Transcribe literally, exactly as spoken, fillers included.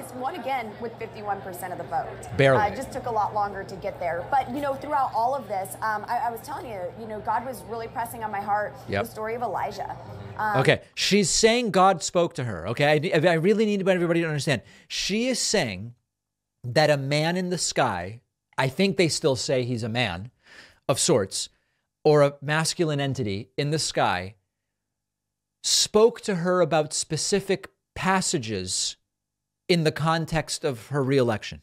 Harris won again with fifty-one percent of the vote. Barely. Uh, it just took a lot longer to get there. But, you know, throughout all of this, um, I, I was telling you, you know, God was really pressing on my heart Yep. the story of Elijah. Um, Okay, she's saying God spoke to her, okay? I, I really need everybody to understand. She is saying that a man in the sky, I think they still say he's a man of sorts, or a masculine entity in the sky, spoke to her about specific passages in the context of her reelection.